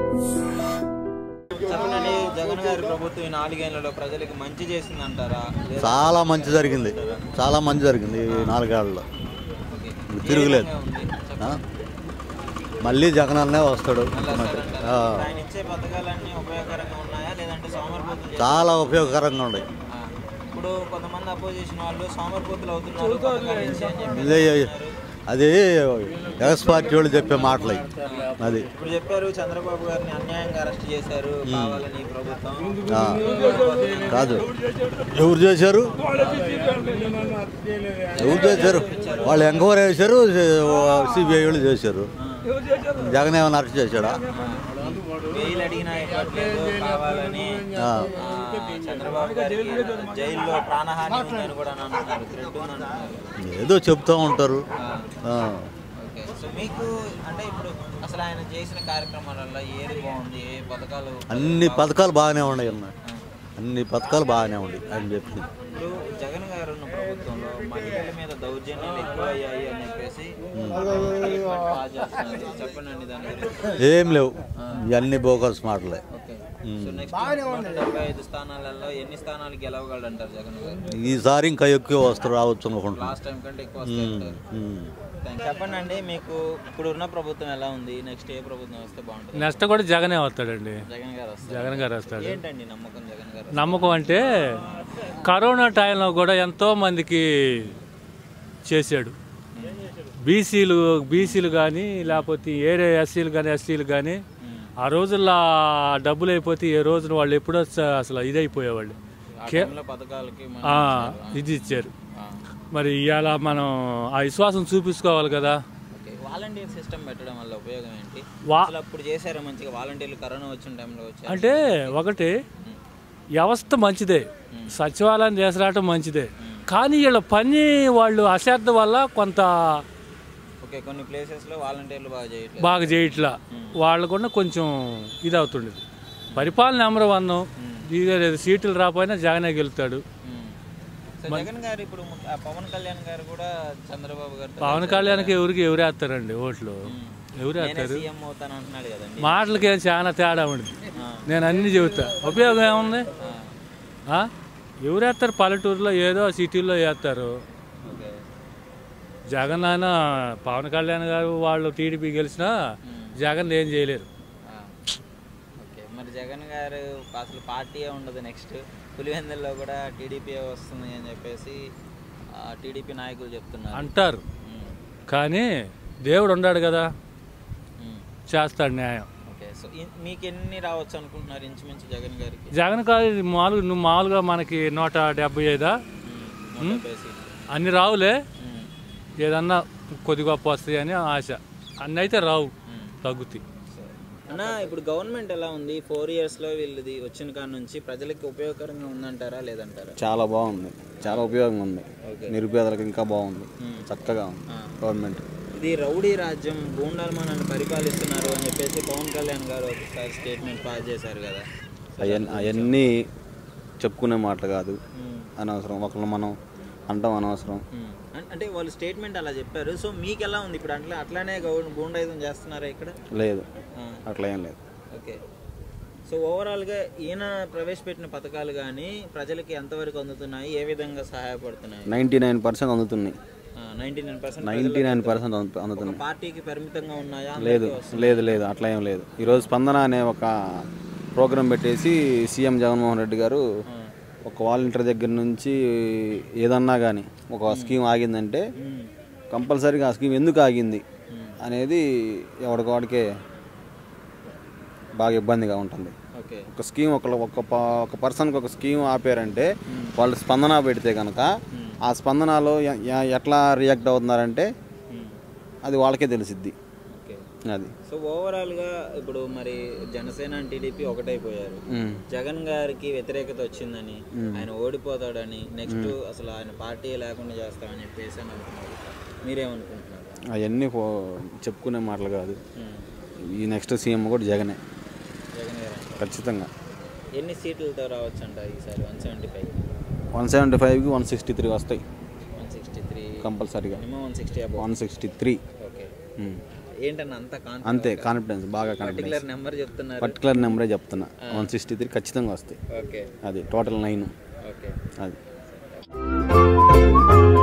చెప్పండి, జగన్ గారి ప్రభుత్వం ఈ 4 ఏళ్లలో ప్రజలకు మంచి చేసిందంటారా? చాలా మంచి జరిగింది, చాలా మంచి జరిగింది ఈ 4 ఏళ్లలో. తిరుగులేదు. మళ్ళీ జగన్ అన్నే వస్తాడు. ఆయన ఇచ్చే పథకాలన్నీ ఉపయోగకరంగా ఉన్నాయా లేదంటే సోమరిపోతులు? చాలా ఉపయోగకరంగా ఉన్నాయి. ఇప్పుడు కొంతమంది అపోజిషన్ వాళ్ళు సోమరిపోతులు అవుతున్నారు. అది ఎక్స్ పార్టీ వాళ్ళు చెప్పే మాటలు అది. ఇప్పుడు చెప్పారు చంద్రబాబు గారిని అన్యాయంగా అరెస్ట్ చేశారు కావాలని ప్రభుత్వం. కాదు, ఎవరు చేశారు? వాళ్ళు ఎంక్వైరీ చేశారు, సిబిఐ వాళ్ళు చేశారు. జగన్ ఏమైనా అరెస్ట్ చేశాడా? బెయిల్ అడిగినా ఇవ్వట్లేదు కావాలని చంద్రబాబు గారికి జైల్లో ప్రాణహాని ఉందని కూడా అంటున్నారు, థ్రెట్ ఉందంటున్నారు. ఏదో చెప్తూ ఉంటారు. సో మీకు అంటే ఇప్పుడు అసలు ఆయన చేసిన కార్యక్రమాలలో ఏది బాగుంది? ఏ పథకాలు? అన్ని పథకాలు బాగానే ఉన్నాయి అన్న, అన్ని పథకాలు బాగానే ఉన్నాయి ఆయన చెప్పింది. ఇప్పుడు జగన్ గారు ఉన్న ప్రభుత్వంలో మహిళల మీద దౌర్జన్యాలు ఎక్కువ అయ్యాయి అని చెప్పేసి చెప్పండి దాని గురించి. ఏం లేవు, ఇవన్నీ బోకల్స్ మాటలే. సో నెక్స్ట్ 175 స్థానాలలో ఎన్ని స్థానాలు గెలవగలడు అంటారు జగన్ గారు? ఈసారి ఇంకా ఎక్కువ వస్తారు, రావచ్చు అనుకుంటున్నాను. లాస్ట్ టైం కంటే ఎక్కువ వస్తారు. చెప్పండి అండి, మీకు ఇప్పుడు ఉన్న ప్రభుత్వం ఎలా ఉంది? నెక్స్ట్ ఏ ప్రభుత్వం వస్తే బాగుంటుంది? నెక్స్ట్ కూడా జగనే వస్తాడండి. జగన్ గారు వస్తాడు. ఏంటండి నమ్మకం జగన్ గారు? నమ్మకం అంటే కరోనా టైంలో కూడా ఎంతో మందికి చేశాడు. బీసీలు కానీ లేకపోతే ఏరే ఎస్సీలు కానీ ఎస్టీలు కానీ ఆ రోజుల్లో డబ్బులు అయిపోతే ఏ రోజున వాళ్ళు ఎప్పుడో అసలు ఇదైపోయేవాళ్ళు. ఇది ఇచ్చారు. మరి ఇవాళ మనం ఆ విశ్వాసం చూపించుకోవాలి కదా. వాలంటీర్ సిస్టమ్ పెట్టడం వల్ల ఉపయోగం ఏంటి? అప్పుడు చేశారు మంచిగా వాలంటీర్లు కరోనా వచ్చిన టైంలో వచ్చారు అంటే ఒకటి వ్యవస్థ మంచిదే, సచివాలయం చేసరావటం మంచిదే, కానీ వీళ్ళ పని వాళ్ళు అశ్రద్ధ వల్ల కొంత కొన్ని ప్లేసెస్లో వాలంటీర్లు బాగా చేయట్లా. వాళ్ళకుండా కొంచెం ఇది అవుతుండేది. పరిపాలన నెంబర్ 1. సీట్లు రాకపోయినా జగనే గెలుతాడు. జగన్ గారు ఇప్పుడు పవన్ కళ్యాణ్ గారు కూడా చంద్రబాబు గారు. పవన్ కళ్యాణ్కి ఎవరు వేస్తారండి ఓట్లు? ఎవరు వేస్తారు? మాటలకి చాలా తేడా ఉండదు. నేను అన్ని చెబుతా, ఉపయోగం ఏముంది? ఎవరు వేస్తారు? పల్లెటూరులో ఏదో సిటీల్లో వేస్తారు. జగన్ ఆయన పవన్ కళ్యాణ్ గారు వాళ్ళు టీడీపీ గెలిచినా జగన్ ఏం చేయలేరు. మరి జగన్ గారు అసలు పార్టీ ఉండదు. నెక్స్ట్ పులివెందుల్లో కూడా టీడీపీ వస్తుంది అని చెప్పేసి టీడీపీ నాయకులు చెప్తున్నారు అంటారు. కానీ దేవుడు ఉన్నాడు కదా, చేస్తాడు న్యాయం. సో మీకు ఎన్ని రావచ్చు అనుకుంటున్నారు ఇంచుమించు జగన్ గారికి? జగన్ గారు మామూలుగా మనకి 175 అన్ని రావులే, ఏదన్నా కొద్ది గొప్ప వస్తాయి అని ఆశ. అన్నీ అయితే రావు, తగ్గుతాయి. అన్న ఇప్పుడు గవర్నమెంట్ ఎలా ఉంది? 4 ఇయర్స్లో వీళ్ళది వచ్చిన కాడ నుంచి ప్రజలకు ఉపయోగకరంగా ఉందంటారా లేదంటారా? చాలా బాగుంది, చాలా ఉపయోగంగా ఉంది. నిరుపేదలకు ఇంకా బాగుంది, చక్కగా ఉంది గవర్నమెంట్. ఇది రౌడీ రాజ్యం, గూండాలు మనల్ని పరిపాలిస్తున్నారు అని చెప్పేసి పవన్ కళ్యాణ్ గారు ఒకసారి స్టేట్మెంట్ పాస్ చేశారు కదా. అవన్నీ చెప్పుకునే మాటలు కాదు, అనవసరం. ఒకళ్ళు మనం అంటాం అనవసరం. అంటే వాళ్ళు స్టేట్మెంట్ అలా చెప్పారు. సో మీకు ఎలా ఉంది ఇప్పుడు? అట్లానే గూండాయిజం చేస్తున్నారా ఇక్కడ? లేదు, అట్లా ఏం లేదు. ఓకే. సో ఓవరాల్గా ఈయన ప్రవేశపెట్టిన పథకాలు కానీ ప్రజలకి ఎంతవరకు అందుతున్నాయి? ఏ విధంగా సహాయపడుతున్నాయి? 99% అందుతున్నాయి. 99% అందుతున్నాయి. పార్టీకి పరిమితంగా ఉన్నాయా? లేదు, అట్లా ఏం లేదు. ఈరోజు స్పందన అనే ఒక ప్రోగ్రాం పెట్టేసి సీఎం జగన్మోహన్ రెడ్డి గారు ఒక వాలంటీర్ దగ్గర నుంచి ఏదన్నా కానీ ఒక స్కీమ్ ఆగిందంటే కంపల్సరీగా ఆ స్కీమ్ ఎందుకు ఆగింది అనేది ఎవరికొడికే బాగా ఇబ్బందిగా ఉంటుంది. ఒక స్కీమ్ ఒక పర్సన్కి ఒక స్కీమ్ ఆపారంటే వాళ్ళు స్పందన పెడితే కనుక ఆ స్పందనలో ఎట్లా రియాక్ట్ అవుతున్నారంటే అది వాళ్ళకే తెలిసిద్ది. అది సో ఓవరాల్గా ఇప్పుడు మరి జనసేన టీడీపీ ఒకటైపోయారు. జగన్ గారికి వ్యతిరేకత వచ్చిందని, ఆయన ఓడిపోతాడని, నెక్స్ట్ అసలు ఆయన పార్టీ లేకుండా చేస్తామని చెప్పేసి అనుకుంటున్నారు. మీరేమనుకుంటున్నారు? అవన్నీ చెప్పుకునే మాటలు కాదు. ఈ నెక్స్ట్ సీఎం కూడా జగన్ గారు ఖచ్చితంగా. ఎన్ని సీట్లతో రావచ్చు అంటారు ఈసారి? 175కి 163 వస్తాయి. 163 కంపల్సరీగా. 160 163. ఓకే. ఏంటన్న అంత అంతే కాన్ఫిడెన్స్, బాగా కాన్ఫిడెన్స్. పర్టికులర్ నెంబర్ చెప్తున్నారు? పర్టికులర్ నెంబరే చెప్తున్నా, 163 ఖచ్చితంగా వస్తాయి. ఓకే, అది టోటల్ 9. ఓకే, అది